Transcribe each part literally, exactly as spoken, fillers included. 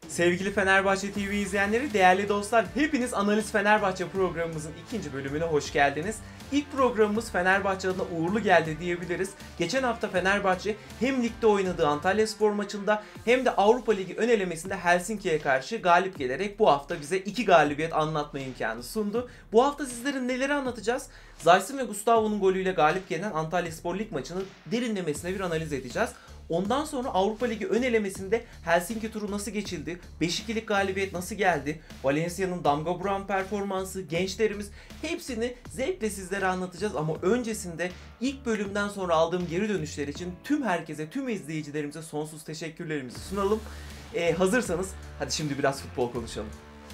Sevgili Fenerbahçe T V izleyenleri, değerli dostlar, hepiniz Analiz Fenerbahçe programımızın ikinci bölümüne hoş geldiniz. İlk programımız Fenerbahçe adına uğurlu geldi diyebiliriz. Geçen hafta Fenerbahçe hem ligde oynadığı Antalyaspor maçında hem de Avrupa Ligi ön elemesinde Helsinki'ye karşı galip gelerek bu hafta bize iki galibiyet anlatma imkanı sundu. Bu hafta sizlere neleri anlatacağız? Zayt'sın ve Gustavo'nun golüyle galip gelen Antalyaspor Lig maçını derinlemesine bir analiz edeceğiz. Ondan sonra Avrupa Ligi ön elemesinde Helsinki turu nasıl geçildi? beş ikilik galibiyet nasıl geldi? Valencia'nın damga vuran performansı, gençlerimiz, hepsini zevkle sizlere anlatacağız. Ama öncesinde ilk bölümden sonra aldığım geri dönüşler için tüm herkese, tüm izleyicilerimize sonsuz teşekkürlerimizi sunalım. Ee, hazırsanız hadi şimdi biraz futbol konuşalım.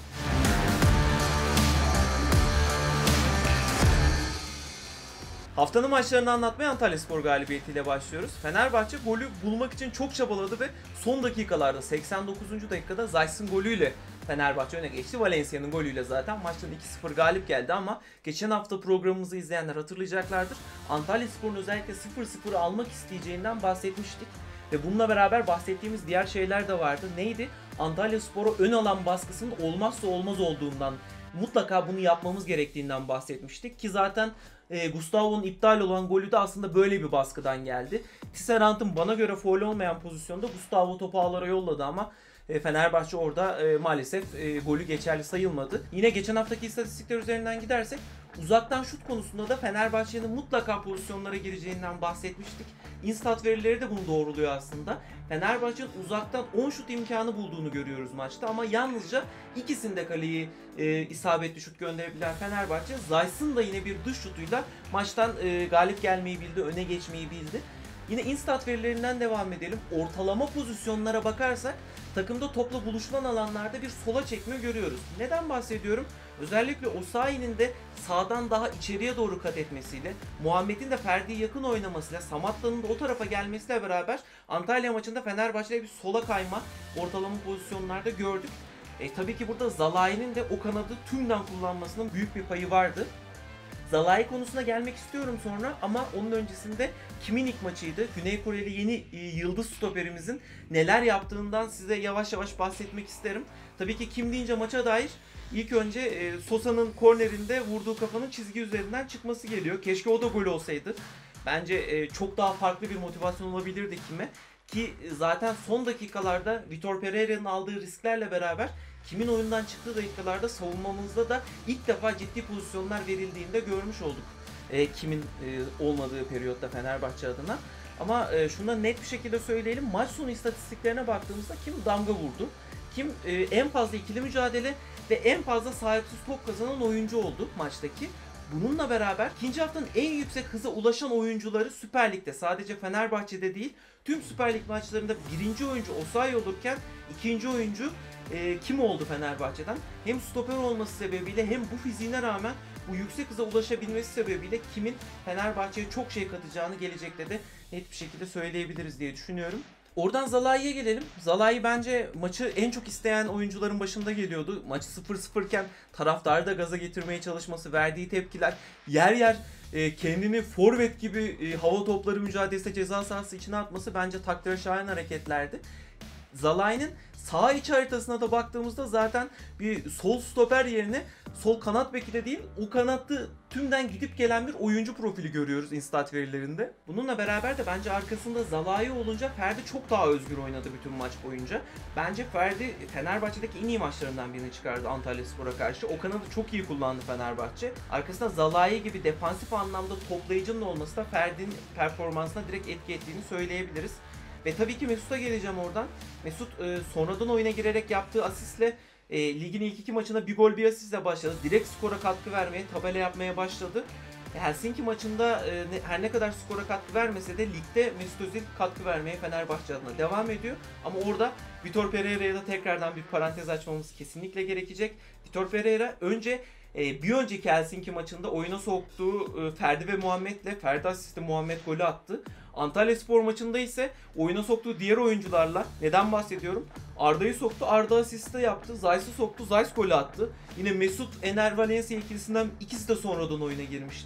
Haftanın maçlarını anlatmaya Antalyaspor galibiyetiyle başlıyoruz. Fenerbahçe golü bulmak için çok çabaladı ve son dakikalarda seksen dokuzuncu dakikada Zayt'sın golüyle Fenerbahçe öne geçti. Valencia'nın golüyle zaten maçtan iki sıfır galip geldi ama geçen hafta programımızı izleyenler hatırlayacaklardır. Antalyaspor'un özellikle sıfır sıfırı almak isteyeceğinden bahsetmiştik. Ve bununla beraber bahsettiğimiz diğer şeyler de vardı. Neydi? Antalyaspor'a ön alan baskısının olmazsa olmaz olduğundan, mutlaka bunu yapmamız gerektiğinden bahsetmiştik ki zaten e, Gustavo'nun iptal olan golü de aslında böyle bir baskıdan geldi. Tisserand'ın bana göre faul olmayan pozisyonda Gustavo topu ağlara yolladı ama e, Fenerbahçe orada e, maalesef e, golü geçerli sayılmadı. Yine geçen haftaki istatistikler üzerinden gidersek uzaktan şut konusunda da Fenerbahçe'nin mutlaka pozisyonlara gireceğinden bahsetmiştik. Instat verileri de bunu doğruluyor aslında. Fenerbahçe'nin uzaktan on şut imkanı bulduğunu görüyoruz maçta ama yalnızca ikisinde kaleyi e, isabetli şut gönderebilen Fenerbahçe, Zayt'sın da yine bir dış şutuyla maçtan e, galip gelmeyi bildi, öne geçmeyi bildi. Yine Instat verilerinden devam edelim. Ortalama pozisyonlara bakarsak takımda topla buluşulan alanlarda bir sola çekme görüyoruz. Neden bahsediyorum? Özellikle Osayi'nin de sağdan daha içeriye doğru kat etmesiyle, Muhammed'in de Ferdi'ye yakın oynamasıyla, Samatta'nın da o tarafa gelmesiyle beraber Antalya maçında Fenerbahçe'de bir sola kayma ortalama pozisyonlarda gördük. E, tabii ki burada Zalai'nin de o kanadı tümden kullanmasının büyük bir payı vardı. Zalai konusuna gelmek istiyorum sonra ama onun öncesinde kimin ilk maçıydı? Güney Koreli yeni e, yıldız stoperimizin neler yaptığından size yavaş yavaş bahsetmek isterim. Tabii ki kim deyince maça dair ilk önce e, Sosa'nın kornerinde vurduğu kafanın çizgi üzerinden çıkması geliyor. Keşke o da gol olsaydı. Bence e, çok daha farklı bir motivasyon olabilirdi kime. Ki zaten son dakikalarda Vitor Pereira'nın aldığı risklerle beraber kimin oyundan çıktığı dakikalarda savunmamızda da ilk defa ciddi pozisyonlar verildiğinde görmüş olduk. E, kimin e, olmadığı periyotta Fenerbahçe adına. Ama e, şunu da net bir şekilde söyleyelim. Maç sonu istatistiklerine baktığımızda kim damga vurdu? Kim e, en fazla ikili mücadele ve en fazla sahipsiz top kazanan oyuncu oldu maçtaki. Bununla beraber ikinci haftanın en yüksek hıza ulaşan oyuncuları Süper Lig'de, sadece Fenerbahçe'de değil tüm Süper Lig maçlarında birinci oyuncu Osayi olurken ikinci oyuncu e, kim oldu Fenerbahçe'den? Hem stoper olması sebebiyle hem bu fiziğine rağmen bu yüksek hıza ulaşabilmesi sebebiyle kimin Fenerbahçe'ye çok şey katacağını gelecekte de net bir şekilde söyleyebiliriz diye düşünüyorum. Oradan Zalai'ye gelelim. Zalai bence maçı en çok isteyen oyuncuların başında geliyordu. Maç sıfır sıfır iken taraftarı da gaza getirmeye çalışması, verdiği tepkiler, yer yer e, kendini forvet gibi e, hava topları mücadelesinde ceza sahası içine atması bence takdire şayan hareketlerdi. Zalai'nin sağ iç haritasına da baktığımızda zaten bir sol stoper yerine sol kanat beki de değil, o kanatta tümden gidip gelen bir oyuncu profili görüyoruz Instat verilerinde. Bununla beraber de bence arkasında Zalai olunca Ferdi çok daha özgür oynadı bütün maç boyunca. Bence Ferdi Fenerbahçe'deki en iyi maçlarından birini çıkardı Antalyaspor'a karşı. O kanadı çok iyi kullandı Fenerbahçe. Arkasında Zalai gibi defansif anlamda toplayıcının olması da Ferdi'nin performansına direkt etki ettiğini söyleyebiliriz. Ve tabii ki Mesut'a geleceğim oradan. Mesut e, sonradan oyuna girerek yaptığı asistle e, ligin ilk iki maçına bir gol bir asistle başladı. Direkt skora katkı vermeye, tabela yapmaya başladı. Helsinki maçında e, ne, her ne kadar skora katkı vermese de ligde Mesut Özil katkı vermeye Fenerbahçe adına devam ediyor. Ama orada Vitor Pereira'ya da tekrardan bir parantez açmamız kesinlikle gerekecek. Vitor Pereira önce e, bir önceki Helsinki maçında oyuna soktuğu e, Ferdi ve Muhammed'le, Ferdi asisti Muhammed golü attı. Antalyaspor maçında ise oyuna soktuğu diğer oyuncularla, neden bahsediyorum? Arda'yı soktu, Arda asisti yaptı. Zayt'ı soktu, Zayt golü attı. Yine Mesut, Ener, Valencia ikilisinden ikisi de sonradan oyuna girmişti.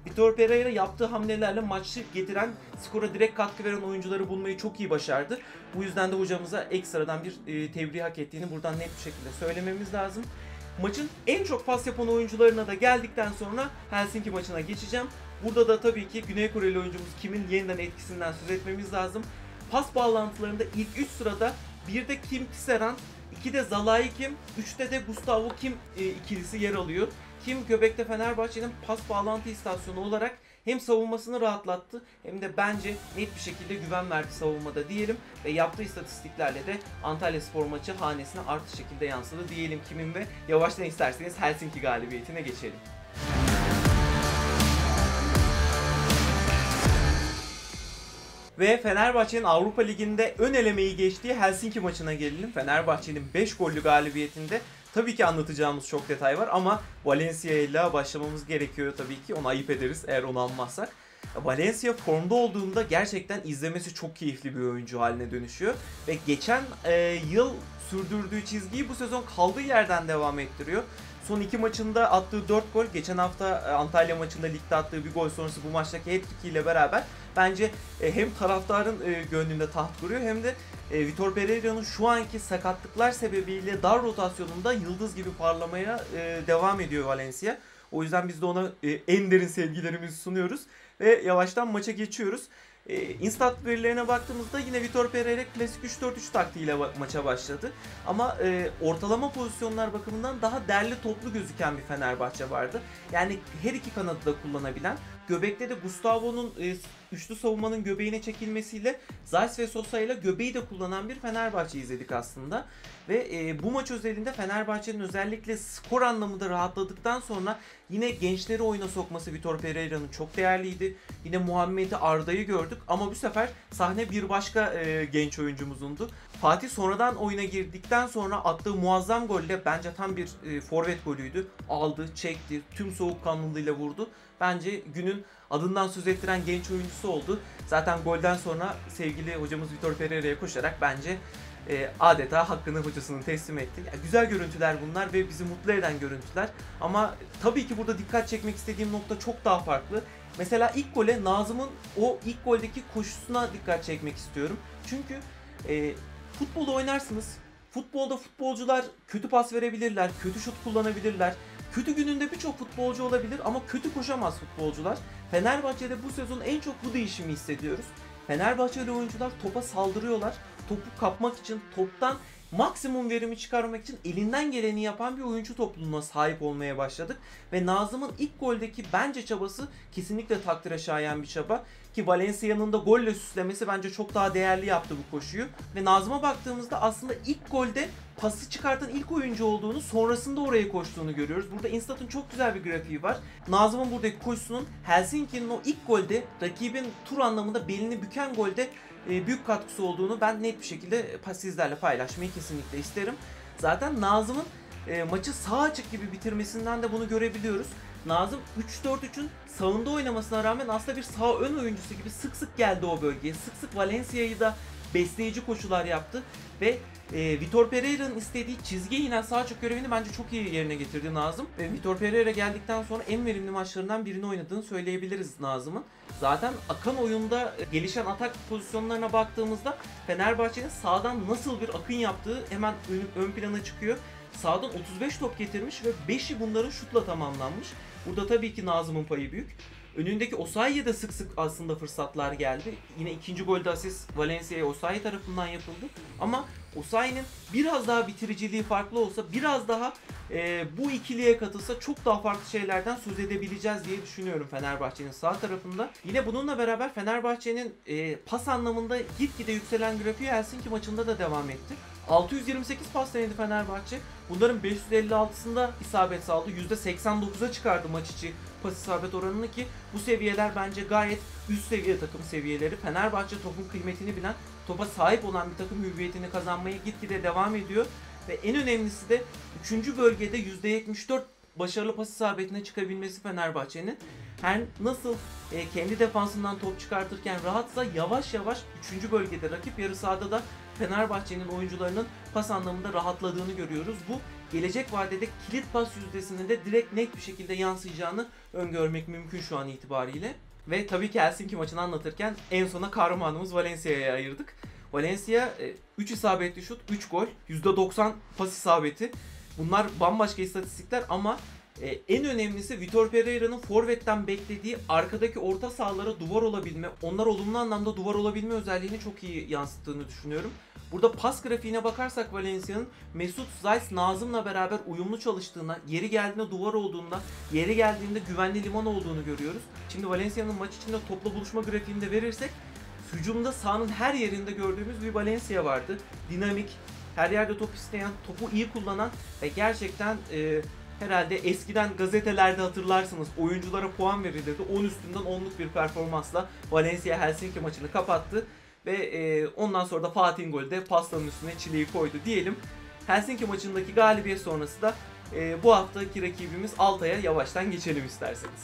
Vitor Pereira yaptığı hamlelerle maçı getiren, skora direkt katkı veren oyuncuları bulmayı çok iyi başardı. Bu yüzden de hocamıza ekstradan bir e, tebriği hak ettiğini buradan net bir şekilde söylememiz lazım. Maçın en çok pas yapan oyuncularına da geldikten sonra Helsinki maçına geçeceğim. Burada da tabii ki Güney Koreli oyuncumuz Kim'in yeniden etkisinden söz etmemiz lazım. Pas bağlantılarında ilk üç sırada birde Kim Tisserand, ikide Zalai Kim, üçte de Gustavo Kim e, ikilisi yer alıyor. Kim Göbek'te Fenerbahçe'nin pas bağlantı istasyonu olarak hem savunmasını rahatlattı hem de bence net bir şekilde güven verdi savunmada diyelim. Ve yaptığı istatistiklerle de Antalyaspor maçı hanesine artı şekilde yansıdı diyelim Kim'in ve yavaştan isterseniz Helsinki galibiyetine geçelim. Ve Fenerbahçe'nin Avrupa Ligi'nde ön elemeyi geçtiği Helsinki maçına gelelim. Fenerbahçe'nin beş gollü galibiyetinde tabii ki anlatacağımız çok detay var ama Valencia ile başlamamız gerekiyor tabii ki. Onu ayıp ederiz eğer onu anmazsak. Valencia formda olduğunda gerçekten izlemesi çok keyifli bir oyuncu haline dönüşüyor. Ve geçen e, yıl sürdürdüğü çizgiyi bu sezon kaldığı yerden devam ettiriyor. Son iki maçında attığı dört gol, geçen hafta Antalya maçında ligde attığı bir gol sonrası bu maçtaki hat-trick ile beraber bence hem taraftarın gönlünde taht kuruyor hem de Vitor Pereira'nın şu anki sakatlıklar sebebiyle dar rotasyonunda yıldız gibi parlamaya devam ediyor Valencia. O yüzden biz de ona en derin sevgilerimizi sunuyoruz ve yavaştan maça geçiyoruz. Instat verilerine baktığımızda yine Vitor Pereira klasik üç dört üç taktiğiyle maça başladı. Ama e, ortalama pozisyonlar bakımından daha derli toplu gözüken bir Fenerbahçe vardı. Yani her iki kanadı da kullanabilen, göbekte de Gustavo'nun e, üçlü savunmanın göbeğine çekilmesiyle Zayt ve Sosa ile göbeği de kullanan bir Fenerbahçe izledik aslında. Ve e, bu maç özelinde Fenerbahçe'nin özellikle skor anlamında rahatladıktan sonra yine gençleri oyuna sokması Vitor Pereira'nın çok değerliydi. Yine Muhammed'i, Arda'yı gördük ama bu sefer sahne bir başka e, genç oyuncumuzundu. Fatih sonradan oyuna girdikten sonra attığı muazzam golle bence tam bir e, forvet golüydü. Aldı, çekti, tüm soğukkanlılığıyla vurdu. Bence günün adından söz ettiren genç oyuncusu oldu. Zaten golden sonra sevgili hocamız Vitor Pereira'ya koşarak bence e, adeta hakkını hocasının teslim etti. Yani güzel görüntüler bunlar ve bizi mutlu eden görüntüler. Ama tabii ki burada dikkat çekmek istediğim nokta çok daha farklı. Mesela ilk gole Nazım'ın o ilk goldeki koşusuna dikkat çekmek istiyorum. Çünkü e, futbolu oynarsınız. Futbolda futbolcular kötü pas verebilirler, kötü şut kullanabilirler. Kötü gününde birçok futbolcu olabilir ama kötü koşamaz futbolcular. Fenerbahçe'de bu sezon en çok bu değişimi hissediyoruz. Fenerbahçeli oyuncular topa saldırıyorlar. Topu kapmak için, toptan maksimum verimi çıkarmak için elinden geleni yapan bir oyuncu topluluğuna sahip olmaya başladık. Ve Nazım'ın ilk goldeki bence çabası kesinlikle takdire şayan bir çaba. Ki Valencia'nın da golle süslemesi bence çok daha değerli yaptı bu koşuyu. Ve Nazım'a baktığımızda aslında ilk golde pası çıkartan ilk oyuncu olduğunu, sonrasında oraya koştuğunu görüyoruz. Burada Instat'ın çok güzel bir grafiği var. Nazım'ın buradaki koşusunun Helsinki'nin o ilk golde, rakibin tur anlamında belini büken golde e, büyük katkısı olduğunu ben net bir şekilde sizlerle paylaşmayı kesinlikle isterim. Zaten Nazım'ın e, maçı sağ açık gibi bitirmesinden de bunu görebiliyoruz. Nazım üç dört üçün sağında oynamasına rağmen aslında bir sağ ön oyuncusu gibi sık sık geldi o bölgeye. Sık sık Valencia'yı da besleyici koşular yaptı ve e, Vitor Pereira'nın istediği çizgiye inen sağ açık görevini bence çok iyi yerine getirdi Nazım. Ve Vitor Pereira geldikten sonra en verimli maçlarından birini oynadığını söyleyebiliriz Nazım'ın. Zaten akan oyunda gelişen atak pozisyonlarına baktığımızda Fenerbahçe'nin sağdan nasıl bir akın yaptığı hemen ön, ön plana çıkıyor. Sağdan otuz beş top getirmiş ve beşi bunların şutla tamamlanmış. Burada tabii ki Nazım'ın payı büyük. Önündeki Osayi'ye de sık sık aslında fırsatlar geldi. Yine ikinci golde asist Valencia'ya Osayi tarafından yapıldı. Ama Osayi'nin biraz daha bitiriciliği farklı olsa, biraz daha e, bu ikiliye katılsa çok daha farklı şeylerden söz edebileceğiz diye düşünüyorum Fenerbahçe'nin sağ tarafında. Yine bununla beraber Fenerbahçe'nin e, pas anlamında gitgide yükselen grafiği Helsinki maçında da devam etti. altı yüz yirmi sekiz pas denedi Fenerbahçe. Bunların beş yüz elli altısında isabet sağladı. yüzde seksen dokuza çıkardı maç içi pas isabet oranını ki bu seviyeler bence gayet üst seviye takım seviyeleri. Fenerbahçe topun kıymetini bilen, topa sahip olan bir takım hüviyetini kazanmaya gitgide devam ediyor. Ve en önemlisi de üçüncü bölgede yüzde yetmiş dört başarılı pas isabetine çıkabilmesi Fenerbahçe'nin. Her nasıl e, kendi defansından top çıkartırken rahatsa yavaş yavaş üçüncü bölgede rakip yarı sahada da Fenerbahçe'nin oyuncularının pas anlamında rahatladığını görüyoruz. Bu gelecek vadede kilit pas yüzdesinin de direkt net bir şekilde yansıyacağını öngörmek mümkün şu an itibariyle. Ve tabii ki Helsinki maçını anlatırken en sona kahramanımız Valencia'ya ayırdık. Valencia üç isabetli şut, üç gol, yüzde doksan pas isabeti. Bunlar bambaşka istatistikler ama en önemlisi Vitor Pereira'nın forvetten beklediği arkadaki orta sahalara duvar olabilme, onlar olumlu anlamda duvar olabilme özelliğini çok iyi yansıttığını düşünüyorum. Burada pas grafiğine bakarsak Valencia'nın Mesut, Zayt, Nazım'la beraber uyumlu çalıştığına, yeri geldiğinde duvar olduğunda, yeri geldiğinde güvenli liman olduğunu görüyoruz. Şimdi Valencia'nın maç içinde topla buluşma grafiğini de verirsek hücumda sahanın her yerinde gördüğümüz bir Valencia vardı. Dinamik, her yerde top isteyen, topu iyi kullanan ve gerçekten e, herhalde eskiden gazetelerde hatırlarsınız oyunculara puan verilirdi. on üstünden onluk bir performansla Valencia Helsinki maçını kapattı. Ve e, ondan sonra da Fatih'in golü de pastanın üstüne çileği koydu diyelim. Helsinki maçındaki galibiyet sonrası da e, bu haftaki rakibimiz Altay'a yavaştan geçelim isterseniz.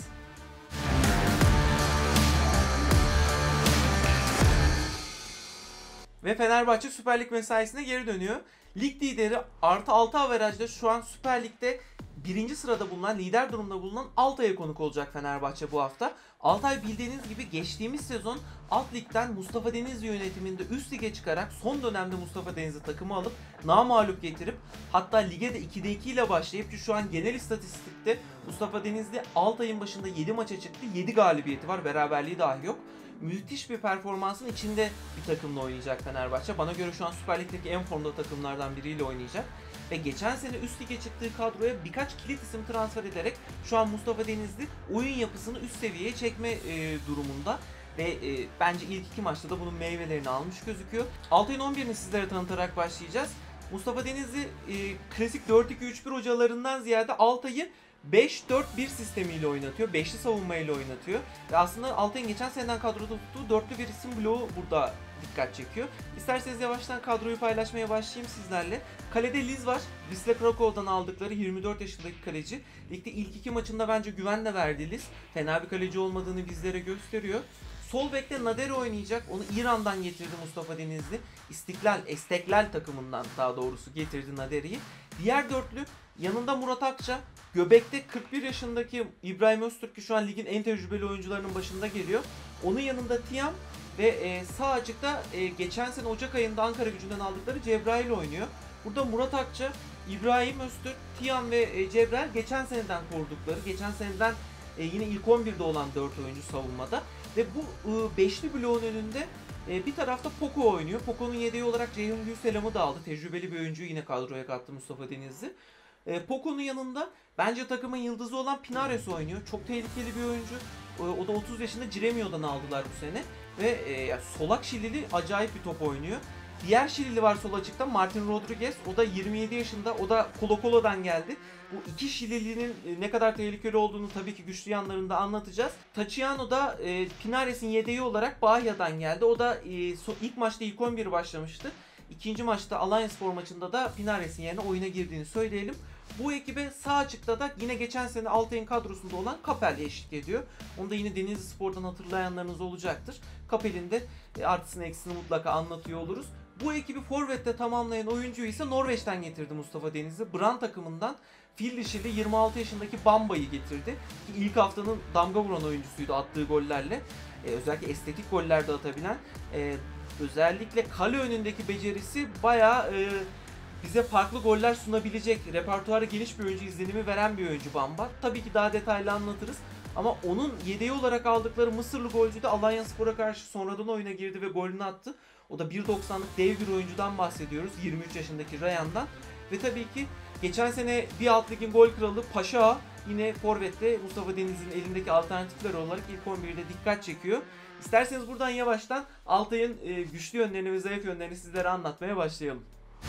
Ve Fenerbahçe Süper Lig mesaisine geri dönüyor. Lig lideri artı altı averajda şu an Süper Lig'de birinci sırada bulunan, lider durumda bulunan Altay'a konuk olacak Fenerbahçe bu hafta. Altay bildiğiniz gibi geçtiğimiz sezon alt ligden Mustafa Denizli yönetiminde üst lige çıkarak son dönemde Mustafa Denizli takımı alıp namağlup getirip hatta lige de ikide iki ile başlayıp ki şu an genel istatistikte Mustafa Denizli Altay'ın başında yedi maça çıktı, yedi galibiyeti var, beraberliği dahi yok. Müthiş bir performansın içinde bir takımla oynayacak Fenerbahçe. Bana göre şu an Süper Lig'deki en formda takımlardan biriyle oynayacak. Ve geçen sene üst lige çıktığı kadroya birkaç kilit isim transfer ederek şu an Mustafa Denizli oyun yapısını üst seviyeye çekme e, durumunda. Ve e, bence ilk iki maçta da bunun meyvelerini almış gözüküyor. Altay'ın on birini sizlere tanıtarak başlayacağız. Mustafa Denizli e, klasik dört iki üç bir hocalarından ziyade Altay'ı beş dört bir sistemiyle oynatıyor. Beşli savunmayla oynatıyor. Ve aslında Altay'ın geçen seneden kadroda tuttuğu dörtlü bir isim bloğu burada dikkat çekiyor. İsterseniz yavaştan kadroyu paylaşmaya başlayayım sizlerle. Kalede Liz var. Wisla Krakow'dan aldıkları yirmi dört yaşındaki kaleci. Ligde ilk iki maçında bence güvenle verdi Liz. Fena bir kaleci olmadığını bizlere gösteriyor. Sol bekte Nader oynayacak. Onu İran'dan getirdi Mustafa Denizli. İstiklal, Esteklal takımından daha doğrusu getirdi Nader'i. Diğer dörtlü yanında Murat Akça. Göbekte kırk bir yaşındaki İbrahim Öztürk ki şu an ligin en tecrübeli oyuncularının başında geliyor. Onun yanında Tiam ve e, sağ açıkta e, geçen sene Ocak ayında Ankara Gücü'nden aldıkları Cebrail oynuyor. Burada Murat Akça, İbrahim Öztürk, Tiam ve e, Cebrail geçen seneden korudukları, geçen seneden e, yine ilk on birde olan dört oyuncu savunmada. Ve bu e, beşli bloğun önünde e, bir tarafta Poco oynuyor. Poco'nun yedeği olarak Ceyhun Gülselam'ı da aldı. Tecrübeli bir oyuncuyu yine kadroya kattı Mustafa Denizli. E, Poco'nun yanında bence takımın yıldızı olan Pinares oynuyor. Çok tehlikeli bir oyuncu. E, o da otuz yaşında Ciremio'dan aldılar bu sene. Ve e, solak Şilili acayip bir top oynuyor. Diğer Şilili var sol açıkta Martin Rodriguez. O da yirmi yedi yaşında. O da Colo Colo'dan geldi. Bu iki Şilili'nin ne kadar tehlikeli olduğunu tabii ki güçlü yanlarında anlatacağız. Tachiano da e, Pinares'in yedeği olarak Bahia'dan geldi. O da e, so, ilk maçta ilk on bir başlamıştı. İkinci maçta Alanyaspor maçında da Pinares'in yerine oyuna girdiğini söyleyelim. Bu ekibe sağ açıkta da yine geçen sene Altay'ın kadrosunda olan Kapel eşlik ediyor. Onu da yine Denizlispor'dan hatırlayanlarınız olacaktır. Kapel'in de artısını eksisini mutlaka anlatıyor oluruz. Bu ekibi forvette tamamlayan oyuncuyu ise Norveç'ten getirdi Mustafa Denizli. Brand takımından fil dişili yirmi altı yaşındaki Bamba'yı getirdi. Ki ilk haftanın damga vuran oyuncusuydu attığı gollerle. Ee, özellikle estetik goller de atabilen. Ee, özellikle kale önündeki becerisi bayağı e, bize farklı goller sunabilecek, repertuarı geniş bir oyuncu izlenimi veren bir oyuncu Bamba. Tabii ki daha detaylı anlatırız. Ama onun yedeği olarak aldıkları Mısırlı golcü de Alanyaspor'a karşı sonradan oyuna girdi ve golünü attı. O da bir doksanlık dev bir oyuncudan bahsediyoruz. yirmi üç yaşındaki Ryan'dan. Ve tabii ki geçen sene bir alt ligin gol kralı Paşa yine forvette Mustafa Denizli'nin elindeki alternatifler olarak ilk on birde dikkat çekiyor. İsterseniz buradan yavaştan Altay'ın güçlü yönlerini ve zayıf yönlerini sizlere anlatmaya başlayalım.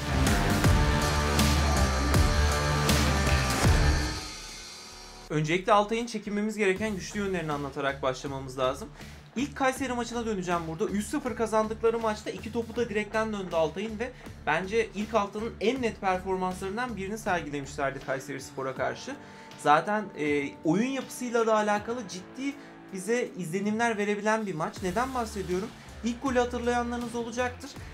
Öncelikle Altay'ın çekinmemiz gereken güçlü yönlerini anlatarak başlamamız lazım. İlk Kayseri maçına döneceğim burada. üç sıfır kazandıkları maçta iki topu da direkten döndü Altay'ın ve bence ilk haftanın en net performanslarından birini sergilemişlerdi Kayserispor'a karşı. Zaten e, oyun yapısıyla da alakalı ciddi bize izlenimler verebilen bir maç. Neden bahsediyorum? İlk golü hatırlayanlarınız olacaktır.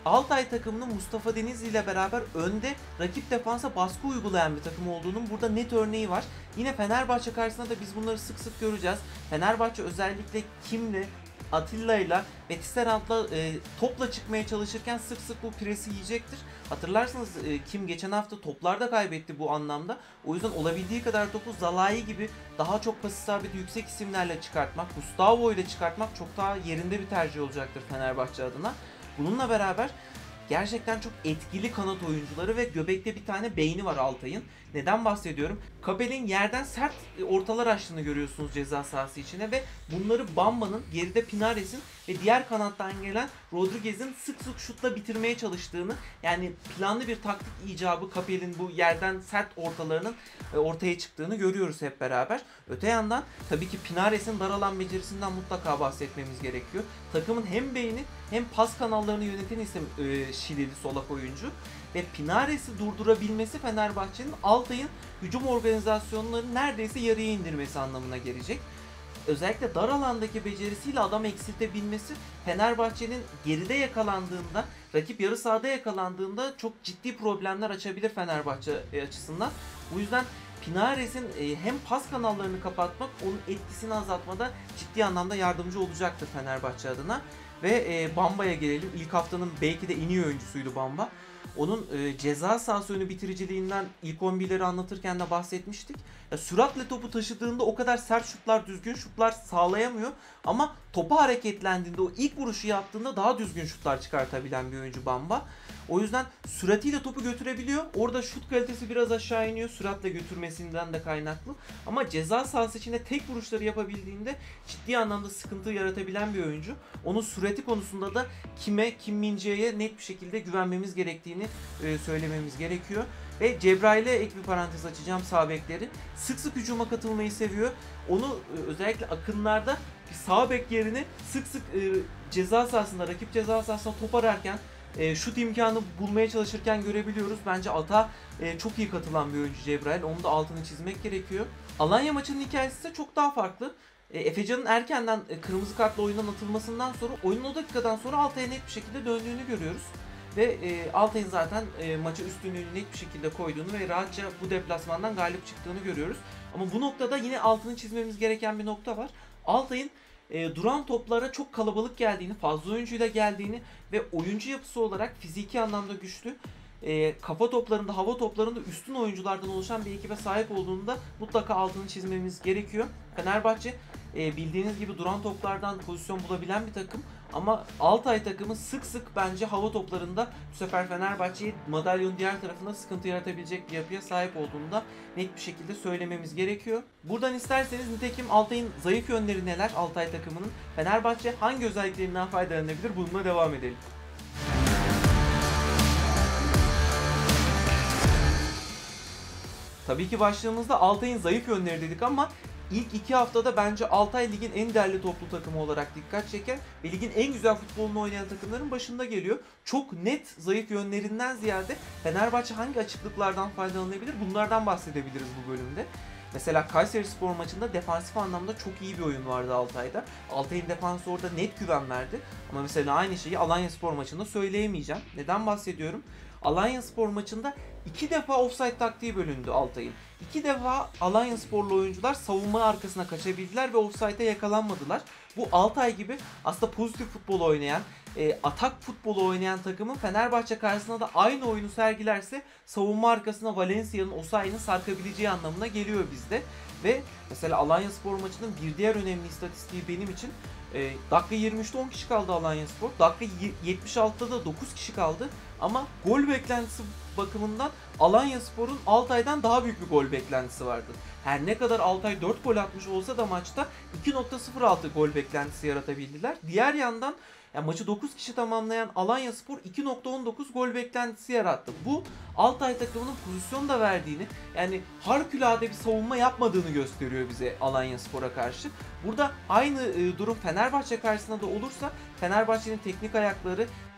Altay takımının Mustafa Denizli ile beraber önde rakip defansa baskı uygulayan bir takım olduğunun burada net örneği var. Yine Fenerbahçe karşısında da biz bunları sık sık göreceğiz. Fenerbahçe özellikle Kim'le, Atilla'yla ve Tisserand'la e, topla çıkmaya çalışırken sık sık bu presi yiyecektir. Hatırlarsanız e, Kim geçen hafta toplarda kaybetti bu anlamda. O yüzden olabildiği kadar topu Zalai gibi daha çok pas isabeti yüksek isimlerle çıkartmak, Gustavo ile çıkartmak çok daha yerinde bir tercih olacaktır Fenerbahçe adına. Bununla beraber gerçekten çok etkili kanat oyuncuları ve göbekte bir tane beyni var Altay'ın. Neden bahsediyorum? Kabel'in yerden sert ortalar açtığını görüyorsunuz ceza sahası içine ve bunları Bamba'nın, geride Pinares'in ve diğer kanattan gelen Rodriguez'in sık sık şutla bitirmeye çalıştığını, yani planlı bir taktik icabı Kabel'in bu yerden sert ortalarının ortaya çıktığını görüyoruz hep beraber. Öte yandan tabii ki Pinares'in dar alan becerisinden mutlaka bahsetmemiz gerekiyor. Takımın hem beyni hem pas kanallarını yöneten isim e, Şilili solak oyuncu. Ve Pinares'i durdurabilmesi Fenerbahçe'nin Altay'ın hücum organizasyonlarını neredeyse yarıya indirmesi anlamına gelecek. Özellikle dar alandaki becerisiyle adam eksiltebilmesi Fenerbahçe'nin geride yakalandığında, rakip yarı sahada yakalandığında çok ciddi problemler açabilir Fenerbahçe açısından. Bu yüzden Pinares'in hem pas kanallarını kapatmak, onun etkisini azaltmada ciddi anlamda yardımcı olacaktır Fenerbahçe adına. Ve Bamba'ya gelelim. İlk haftanın belki de en iyi oyuncusuydu Bamba. Onun e, ceza sahası önü bitiriciliğinden ilk on birleri anlatırken de bahsetmiştik. Ya, süratle topu taşıdığında o kadar sert şutlar, düzgün şutlar sağlayamıyor. Ama topa hareketlendiğinde, o ilk vuruşu yaptığında daha düzgün şutlar çıkartabilen bir oyuncu Bamba. O yüzden süratiyle topu götürebiliyor. Orada şut kalitesi biraz aşağı iniyor. Süratle götürmesinden de kaynaklı. Ama ceza sahası içinde tek vuruşları yapabildiğinde ciddi anlamda sıkıntı yaratabilen bir oyuncu. Onun sürati konusunda da kime, Kim Min-jae'ye net bir şekilde güvenmemiz gerektiğini e, söylememiz gerekiyor. Ve Cebrail'e ek bir parantez açacağım, sağ bekleri. Sık sık hücuma katılmayı seviyor. Onu e, özellikle akınlarda bir sağ bek yerine sık sık e, ceza sahasında, rakip ceza sahasında top ararken, E, şut imkanı bulmaya çalışırken görebiliyoruz. Bence ata e, çok iyi katılan bir oyuncu Cebrail. Onu da altını çizmek gerekiyor. Alanya maçının hikayesi ise çok daha farklı. E, Efecan'ın erkenden e, kırmızı kartla oyundan atılmasından sonra, oyunun o dakikadan sonra Altay'a net bir şekilde döndüğünü görüyoruz. Ve e, Altay'ın zaten e, maça üstünlüğünü net bir şekilde koyduğunu ve rahatça bu deplasmandan galip çıktığını görüyoruz. Ama bu noktada yine altını çizmemiz gereken bir nokta var. Altay'ın E, duran toplara çok kalabalık geldiğini, fazla oyuncuyla geldiğini ve oyuncu yapısı olarak fiziki anlamda güçlü, e, kafa toplarında, hava toplarında üstün oyunculardan oluşan bir ekibe sahip olduğunu da mutlaka altını çizmemiz gerekiyor. Fenerbahçe e, bildiğiniz gibi duran toplardan pozisyon bulabilen bir takım. Ama Altay takımı sık sık bence hava toplarında bu sefer Fenerbahçe'yi madalyonun diğer tarafında sıkıntı yaratabilecek bir yapıya sahip olduğunu da net bir şekilde söylememiz gerekiyor. Buradan isterseniz nitekim Altay'ın zayıf yönleri neler, Altay takımının, Fenerbahçe hangi özelliklerinden faydalanabilir, bununla devam edelim. Tabii ki başlığımızda Altay'ın zayıf yönleri dedik ama İlk iki haftada bence Altay ligin en değerli toplu takımı olarak dikkat çeken ve ligin en güzel futbolunu oynayan takımların başında geliyor. Çok net zayıf yönlerinden ziyade Fenerbahçe hangi açıklıklardan faydalanabilir, bunlardan bahsedebiliriz bu bölümde. Mesela Kayserispor maçında defansif anlamda çok iyi bir oyun vardı Altay'da. Altay'ın defansı orada net güven verdi. Ama mesela aynı şeyi Alanyaspor maçında söyleyemeyeceğim. Neden bahsediyorum? Alanyaspor maçında iki defa offside taktiği bölündü Altay'ın. İki defa Alanyasporlu oyuncular savunma arkasına kaçabildiler ve offside'e yakalanmadılar. Bu Altay gibi aslında pozitif futbol oynayan, e, atak futbolu oynayan takımın Fenerbahçe karşısında da aynı oyunu sergilerse savunma arkasına Valencia'nın, Osayi'nin sarkabileceği anlamına geliyor bizde. Ve mesela Alanyaspor maçının bir diğer önemli istatistiği benim için, e, dakika yirmi üçte on kişi kaldı Alanyaspor. Dakika yetmiş altıda da dokuz kişi kaldı. Ama gol beklentisi bakımından Alanyaspor'un Altay'dan daha büyük bir gol beklentisi vardı. Her ne kadar Altay dört gol atmış olsa da maçta iki nokta sıfır altı gol beklentisi yaratabildiler. Diğer yandan yani maçı dokuz kişi tamamlayan Alanyaspor iki nokta on dokuz gol beklentisi yarattı. Bu Altay takımının pozisyon da verdiğini, yani harikulade bir savunma yapmadığını gösteriyor bize Alanyaspor'a karşı. Burada aynı e, durum Fenerbahçe karşısında da olursa Fenerbahçe'nin teknik ayakları,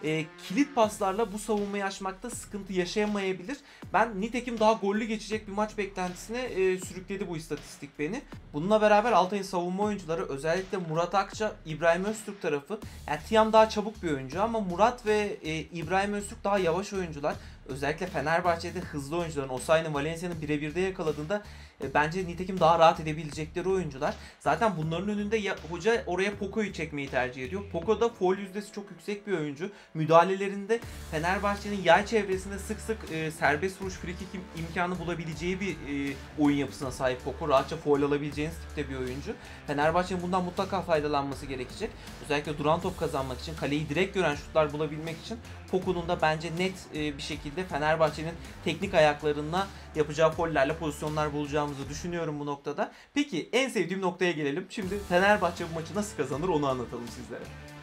e, kilit paslarla bu savunmayı aşmakta sıkıntı yaşayamayabilir. Ben nitekim daha gollü geçecek bir maç beklentisine e, sürükledi bu istatistik beni. Bununla beraber Altay'ın savunma oyuncuları, özellikle Murat Akça, İbrahim Öztürk tarafı, yani Tiam daha çabuk bir oyuncu ama Murat ve e, İbrahim Öztürk daha yavaş oyuncular. Özellikle Fenerbahçe'de hızlı oyuncuların Osayi'nin Valencia'nın birebirde yakaladığında e, bence nitekim daha rahat edebilecekleri oyuncular. Zaten bunların önünde ya, hoca oraya Poco'yu çekmeyi tercih ediyor. Poco da foul yüzdesi çok yüksek bir oyuncu. Müdahalelerinde Fenerbahçe'nin yay çevresinde sık sık e, serbest vuruş free kick im- imkanı bulabileceği bir e, oyun yapısına sahip Poco. Rahatça foul alabileceğiniz tipte bir oyuncu. Fenerbahçe'nin bundan mutlaka faydalanması gerekecek. Özellikle duran top kazanmak için, kaleyi direkt gören şutlar bulabilmek için Poco'nun da bence net e, bir şekilde Fenerbahçe'nin teknik ayaklarına yapacağı follerle pozisyonlar bulacağımızı düşünüyorum bu noktada. Peki en sevdiğim noktaya gelelim. Şimdi Fenerbahçe bu maçı nasıl kazanır onu anlatalım sizlere.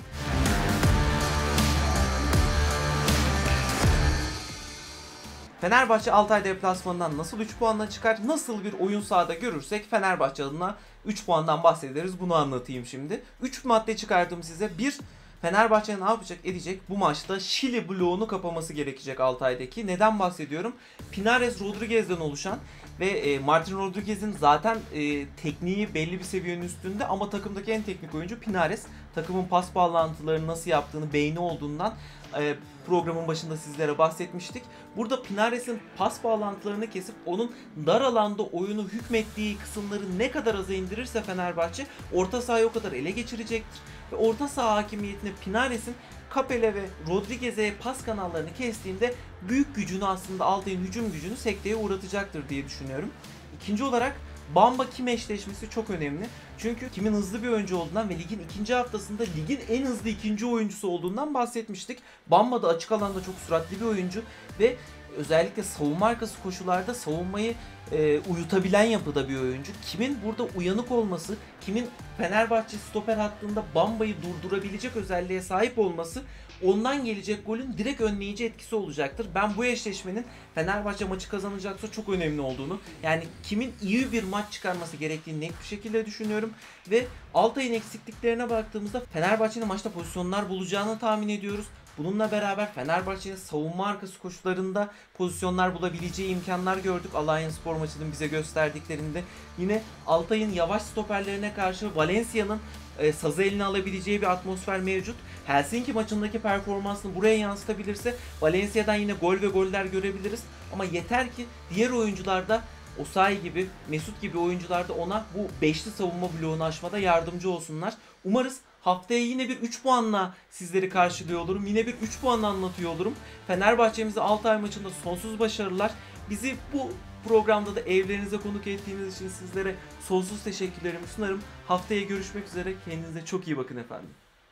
Fenerbahçe Altay deplasmanından nasıl üç puanla çıkar? Nasıl bir oyun sahada görürsek Fenerbahçe adına üç puandan bahsederiz. Bunu anlatayım şimdi. üç madde çıkardım size. bir Fenerbahçe ne yapacak edecek? Bu maçta Şili bloğunu kapaması gerekecek Altay'daki. Neden bahsediyorum? Pinares Rodriguez'den oluşan ve Martin Rodriguez'in zaten e, tekniği belli bir seviyenin üstünde ama takımdaki en teknik oyuncu Pinares. Takımın pas bağlantılarını nasıl yaptığını, beyni olduğundan e, programın başında sizlere bahsetmiştik. Burada Pinares'in pas bağlantılarını kesip onun dar alanda oyunu hükmettiği kısımları ne kadar aza indirirse Fenerbahçe orta sahayı o kadar ele geçirecektir. Ve orta saha hakimiyetine Pinares'in Capel'e ve Rodriguez'e pas kanallarını kestiğinde büyük gücünü, aslında Altay'ın hücum gücünü sekteye uğratacaktır diye düşünüyorum. İkinci olarak Bamba Kim eşleşmesi çok önemli. Çünkü Kim'in hızlı bir oyuncu olduğundan ve ligin ikinci haftasında ligin en hızlı ikinci oyuncusu olduğundan bahsetmiştik. Bamba da açık alanda çok süratli bir oyuncu ve özellikle savunma arkası koşularda savunmayı e, uyutabilen yapıda bir oyuncu. Kim'in burada uyanık olması, Kim'in Fenerbahçe stoper hattında Bamba'yı durdurabilecek özelliğe sahip olması ondan gelecek golün direkt önleyici etkisi olacaktır. Ben bu eşleşmenin Fenerbahçe maçı kazanacaksa çok önemli olduğunu, yani Kim'in iyi bir maç çıkarması gerektiğini net bir şekilde düşünüyorum. Ve Altay'ın eksikliklerine baktığımızda Fenerbahçe'nin maçta pozisyonlar bulacağını tahmin ediyoruz. Bununla beraber Fenerbahçe'nin savunma arkası koşularında pozisyonlar bulabileceği imkanlar gördük. Alanyaspor maçının bize gösterdiklerinde. Yine Altay'ın yavaş stoperlerine karşı Valencia'nın e, sazı eline alabileceği bir atmosfer mevcut. Helsinki maçındaki performansını buraya yansıtabilirse Valencia'dan yine gol ve goller görebiliriz. Ama yeter ki diğer oyuncularda, Osayi gibi, Mesut gibi oyuncularda ona bu beşli savunma bloğunu aşmada yardımcı olsunlar. Umarız haftaya yine bir üç puanla sizleri karşılıyor olurum. Yine bir üç puanla anlatıyor olurum. Fenerbahçe'mize Altay maçında sonsuz başarılar. Bizi bu programda da evlerinize konuk ettiğiniz için sizlere sonsuz teşekkürlerimi sunarım. Haftaya görüşmek üzere. Kendinize çok iyi bakın efendim.